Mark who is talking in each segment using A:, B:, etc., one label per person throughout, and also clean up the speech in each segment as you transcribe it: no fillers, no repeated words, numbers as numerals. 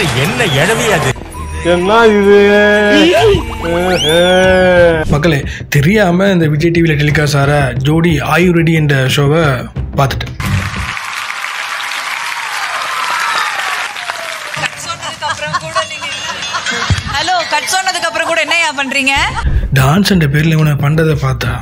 A: என்ன எழவியாது
B: என்ன இது
C: மக்களே, தெரியாம இந்த விஜய் டிவியில் டெலிகாஸ்ட் ஆகிற ஜோடி ஆர் யூ ரெடி என்ற ஷோவை பார்த்துட்டேன்.
D: ஹலோ, கட் சொன்னதுக்கு அப்புறம் கூட என்னையா பண்றீங்க?
C: டான்ஸ் என்ற பேர்ல இவனை பண்றதை பார்த்தா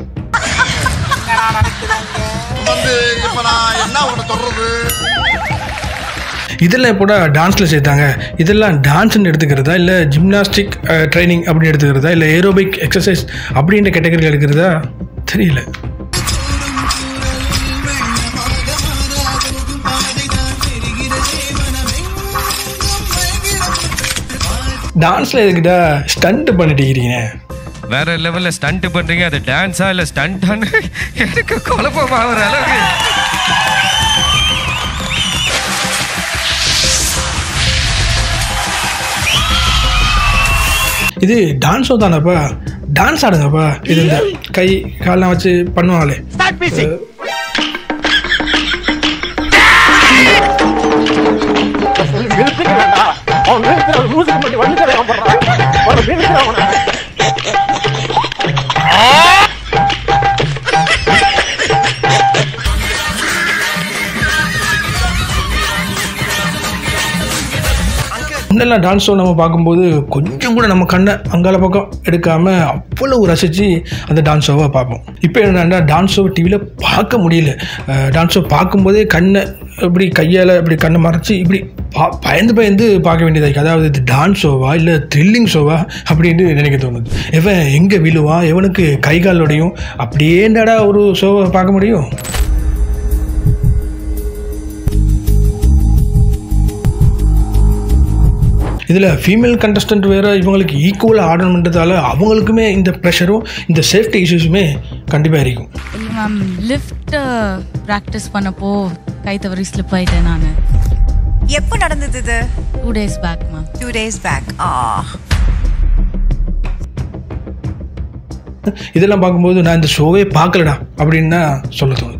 C: இதெல்லாம் எப்போட டான்ஸில் சேர்த்தாங்க. இதெல்லாம் டான்ஸ்ன்னு எடுத்துக்கிறதா, இல்லை ஜிம்னாஸ்டிக் ட்ரைனிங் அப்படின்னு எடுத்துக்கிறதா, இல்லை ஏரோபிக் எக்ஸசைஸ் அப்படின்ற கேட்டகரியில் எடுக்கிறதா தெரியல. டான்ஸில் எதுக்கிட்டா ஸ்டண்ட் பண்ணிட்டு இருக்கிறீங்க?
E: வேற லெவல்ல ஸ்டண்ட் பண்றீங்க. அது டான்ஸா இல்ல ஸ்டண்டான்னு எனக்கு குழப்பமா வர அளவுக்கு.
C: இது டான்ஸோ தானப்பா? டான்ஸ் ஆடுங்கப்பா. இது இந்த கை காலெலாம் வச்சு பண்ணுவாங்களே. முன்னெல்லாம் டான்ஸ் ஷோ நம்ம பார்க்கும்போது கொஞ்சம் கூட நம்ம கண்ணை அங்கால பக்கம் எடுக்காமல் அவ்வளவு ரசித்து அந்த டான்ஸ் ஷோவை பார்ப்போம். இப்போ என்னென்னா டான்ஸ் ஷோ டிவியில் பார்க்க முடியல. டான்ஸ் ஷோ பார்க்கும்போதே கண்ணை இப்படி கையால் இப்படி கண்ணை மறைச்சி இப்படி பயந்து பார்க்க வேண்டியதாக. அதாவது இது டான்ஸ் ஷோவா இல்லை த்ரில்லிங் ஷோவா அப்படின்ட்டு நினைக்க தோணுது. எவன் எங்கே விழுவான், எவனுக்கு கை காலோடையும் அப்படியேண்டாடா ஒரு ஷோவை பார்க்க முடியும்? இதில் ஃபீமேல் கண்டஸ்டன்ட் வேறு இவங்களுக்கு ஈக்குவலாக ஆடணுன்றதால அவங்களுக்குமே இந்த ப்ரெஷரும் இந்த சேஃப்டி இஷ்யூஸுமே கண்டிப்பாக இருக்கும்.
F: மேம், லிஃப்ட் ப்ராக்டிஸ் பண்ணப்போ கை தவறி ஸ்லிப் ஆகிட்டேன் நான்.
D: எப்போ நடந்தது இது?
F: 2 days back ma'am.
D: 2 days back.
C: இதெல்லாம் பார்க்கும்போது நான் இந்த ஷோவே பார்க்கலடா அப்படின்னு தான் சொல்ல தோணுது.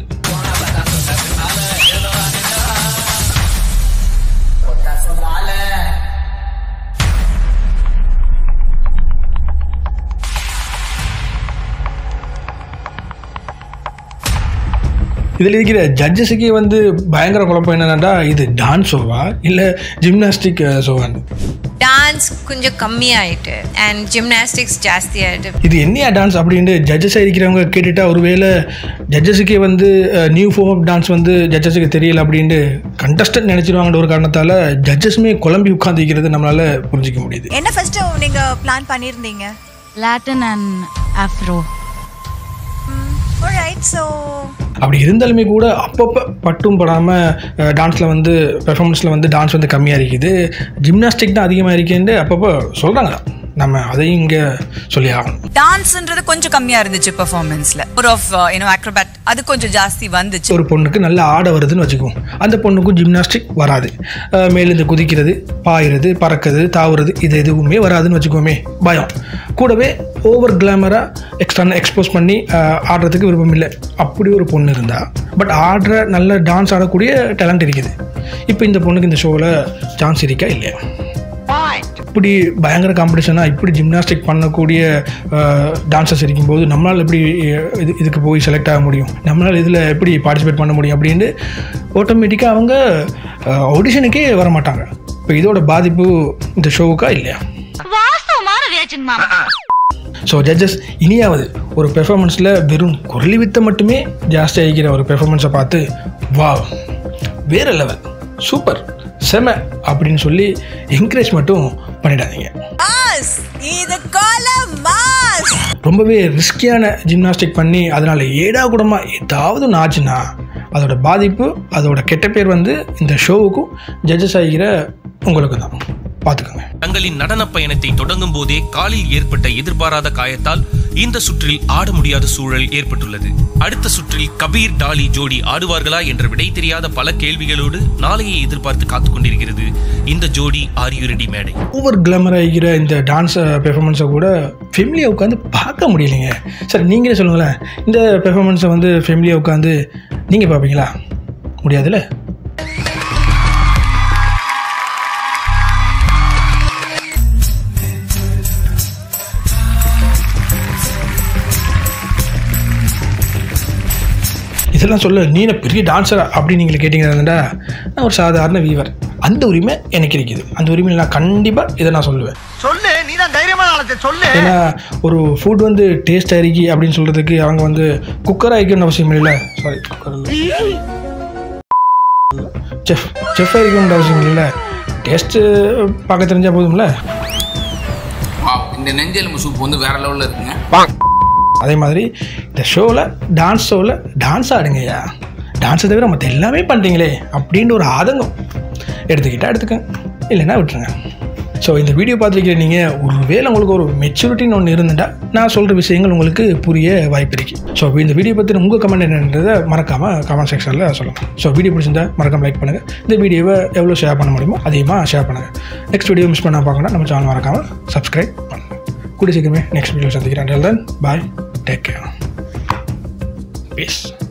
C: இதில் இருக்கிற ஜட்ஜஸுக்கே பயங்கர குழப்பம் என்னன்னா, இது டான்ஸ் ஷோவா இல்லை ஜிம்னாஸ்டிக் ஷோவான்னு.
G: டான்ஸ் கொஞ்சம் கம்மியாயிட்டு அண்ட் ஜிம்னாஸ்டிக்ஸ் ஜாஸ்தி ஆகிட்டு.
C: இது என்னையா டான்ஸ் அப்படின்ட்டு ஜட்ஜஸாக இருக்கிறவங்க கேட்டுட்டா ஒருவேளை ஜட்ஜஸுக்கே நியூ ஃபார்ம் ஆஃப் டான்ஸ் ஜட்ஜஸுக்கு தெரியல அப்படின்ட்டு கண்டஸ்டன்ட் நினச்சிடுவாங்கன்ற ஒரு காரணத்தால் ஜட்ஜஸுமே குழம்பி உட்காந்துக்கிறது நம்மளால் புரிஞ்சிக்க முடியுது.
D: என்ன ஃபர்ஸ்ட்டு நீங்கள் பிளான் பண்ணியிருந்தீங்க?
F: Latin and Afro.
C: அப்படி இருந்தாலுமே கூட அப்பப்போ பட்டும் படாமல் டான்ஸில் பெர்ஃபார்மன்ஸில் டான்ஸ் கம்மியாக இருக்குது, ஜிம்னாஸ்டிக் தான் அதிகமாக இருக்குன்னு அப்பப்போ சொல்கிறாங்களா. நம்ம அதையும் இங்கே சொல்லி ஆகணும்.
D: டான்ஸ்ன்றது கொஞ்சம் கம்மியாக இருந்துச்சு பெர்ஃபார்மன்ஸில். ஒரு ஆஃப் அக்ரோபேட் அது கொஞ்சம் ஜாஸ்தி வந்துச்சு.
C: ஒரு பொண்ணுக்கு நல்லா ஆட வருதுன்னு வச்சுக்குவோம், அந்த பொண்ணுக்கும் ஜிம்னாஸ்டிக் வராது. மேலேருந்து குதிக்கிறது, பாயிறது, பறக்கிறது, தாவுறது இது எதுவுமே வராதுன்னு வச்சுக்கோமே. பயம் கூடவே ஓவர் கிளாமராக எக்ஸ்போஸ் பண்ணி ஆடுறதுக்கு விருப்பம் இல்லை. அப்படி ஒரு பொண்ணு இருந்தால் பட் ஆடுற நல்ல டான்ஸ் ஆடக்கூடிய டேலண்ட் இருக்குது. இப்போ இந்த பொண்ணுக்கு இந்த ஷோவில் சான்ஸ் இருக்கா இல்லையா? இப்படி பயங்கர காம்படிஷனாக இப்படி ஜிம்னாஸ்டிக் பண்ணக்கூடிய டான்ஸர்ஸ் இருக்கும்போது நம்மளால் எப்படி இதுக்கு போய் செலக்ட் ஆக முடியும், நம்மளால் இதில் எப்படி பார்ட்டிசிபேட் பண்ண முடியும் அப்படின்ட்டு ஆட்டோமேட்டிக்காக அவங்க ஆடிஷனுக்கே வர மாட்டாங்க. இப்போ இதோட பாதிப்பு இந்த ஷோவுக்கா இல்லையா? ஸோ ஜட்ஜஸ் இனியாவது ஒரு பெர்ஃபார்மன்ஸில் வெறும் குரலி வித்தை மட்டுமே ஜாஸ்தி ஆகிக்கிற ஒரு பெர்ஃபார்மன்ஸை பார்த்து வா வேறு லெவல் சூப்பர் செம அப்படின்னு சொல்லி என்கரேஜ் மட்டும் பண்ணிடாதீங்க. ரொம்பவே ரிஸ்கியான ஜிம்னாஸ்டிக் பண்ணி அதனால் ஏடா கூடமாக ஏதாவது ஒன்று ஆச்சுன்னா அதோட பாதிப்பு அதோட கெட்ட பேர் இந்த ஷோவுக்கும் ஜட்ஜஸ் ஆகிற உங்களுக்கு தான். பார்த்துக்கோங்க.
H: தங்களின் நடன பயணத்தை தொடங்கும் போதே காலில் ஏற்பட்ட எதிர்பாராத காயத்தால் இந்த சுற்றில் ஆட முடியாத சூழல் ஏற்பட்டுள்ளது. அடுத்த சுற்றில் கபீர் டாலி ஜோடி ஆடுவார்களா என்ற விடை தெரியாத பல கேள்விகளோடு நாளையை எதிர்பார்த்து காத்துக் கொண்டிருக்கிறது இந்த ஜோடி ஆர் யூ ரெடி மேடை.
C: ஓவர் கிளாமர் ஆகிற இந்த டான்ஸ் பெர்ஃபார்மன்ஸை கூட ஃபேமிலியாக உட்காந்து பார்க்க முடியலைங்க. சார் நீங்களே சொல்லுங்களேன், இந்த பெர்ஃபார்மன்ஸை ஃபேமிலியாக உட்காந்து நீங்கள் பார்ப்பீங்களா? முடியாதுல்ல. இதெல்லாம் சொல்ல நீ என்ன பெரிய டான்ஸரா அப்படின்னு நீங்கள் கேட்டிங்கன்னா நான் ஒரு சாதாரண வீவர். அந்த உரிமை எனக்கு இருக்குது. அந்த உரிமையில் நான் கண்டிப்பாக இதை நான் சொல்லுவேன்.
A: சொல்லு, நீ தான் தைரியமான ஆளத்தை சொல்லு.
C: ஏன்னா ஒரு ஃபுட் வந்து டேஸ்ட் ஆகிக்கி அப்படின்னு சொல்கிறதுக்கு அவங்க வந்து குக்கர் ஆகிக்கணும்னு அவசியம் இல்லை. சாரி, குக்கர் செஃப் ஆகிக்கணும்னு அவசியம் இல்லை. டேஸ்ட்டு பார்க்க தெரிஞ்சால் போதும்ல.
B: இந்த நெஞ்செலும்பு சூப் வந்து வேற லெவலில் இருக்குங்க.
C: அதே மாதிரி இந்த டான்ஸ் ஷோவில் டான்ஸ் ஆடுங்கய்யா. டான்ஸை தவிர மற்ற எல்லாமே பண்ணுறீங்களே அப்படின்ற ஒரு ஆதங்கம் எடுத்துக்கிட்டால் எடுத்துக்கங்க, இல்லைன்னா விட்டுருங்க. ஸோ இந்த வீடியோ பார்த்துருக்கிற நீங்கள் ஒருவேளை உங்களுக்கு ஒரு மெச்சூரிட்டின்னு ஒன்று இருந்துட்டால் நான் சொல்கிற விஷயங்கள் உங்களுக்கு புரிய வாய்ப்பு இருக்குது. ஸோ இந்த வீடியோ பற்றி உங்கள் கமெண்ட் என்னன்றதை மறக்காமல் கமெண்ட் செக்ஷனில் சொல்லுங்கள். ஸோ வீடியோ பிடிச்சிருந்தா மறக்காமல் லைக் பண்ணுங்கள். இந்த வீடியோவை எவ்வளோ ஷேர் பண்ண முடியுமோ அதிகமாக ஷேர் பண்ணுங்கள். நெக்ஸ்ட் வீடியோ மிஸ் பண்ணால் பார்க்கணும் நம்ம சேனல் மறக்காமல் சப்ஸ்கிரைப் பண்ணுங்கள். கூடிய சீக்கிரமே நெக்ஸ்ட் வீடியோ சந்திக்கிறேன். Then bye, take care, piece.